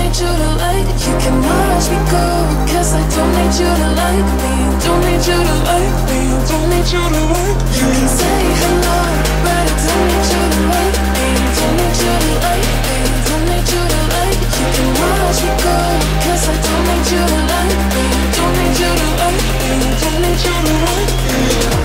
need you to like. You can watch me go, cause I don't need you to like me. Don't need you to like me. Don't need you to like me. You can say hello, but I don't need you to like me. Don't need you to like me. Don't need you to like. You can watch me go, cause I don't need you to like me. Don't need you to like me. Don't need you to like me.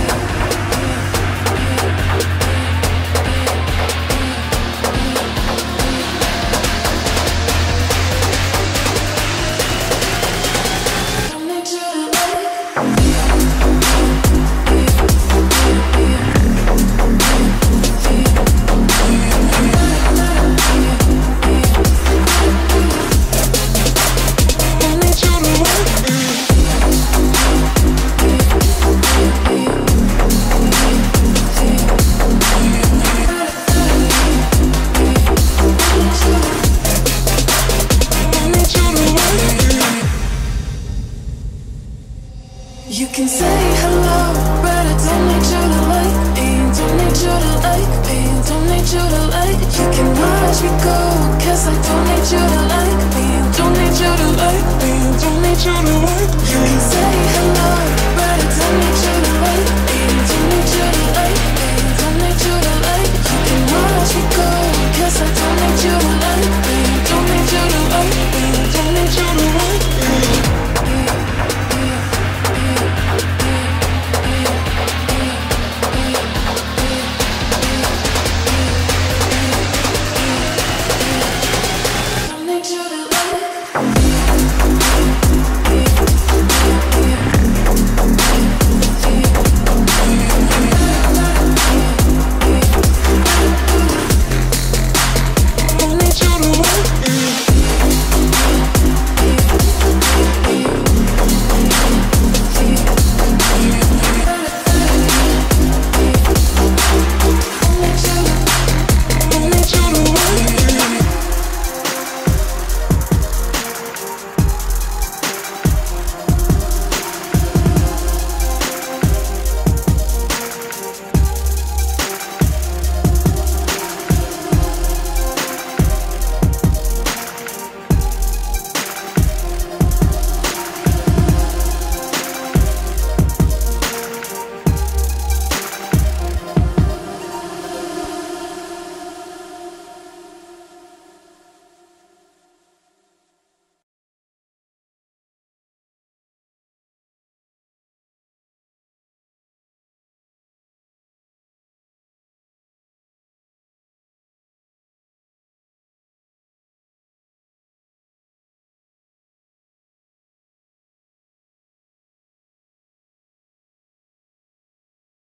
You can say hello, but I don't need you to like me. Don't need you to like me. Don't need you to like. You can watch me go, cause I don't need you to like me. Don't need you to like me. Don't need you to like me. You can say hello, but I don't need you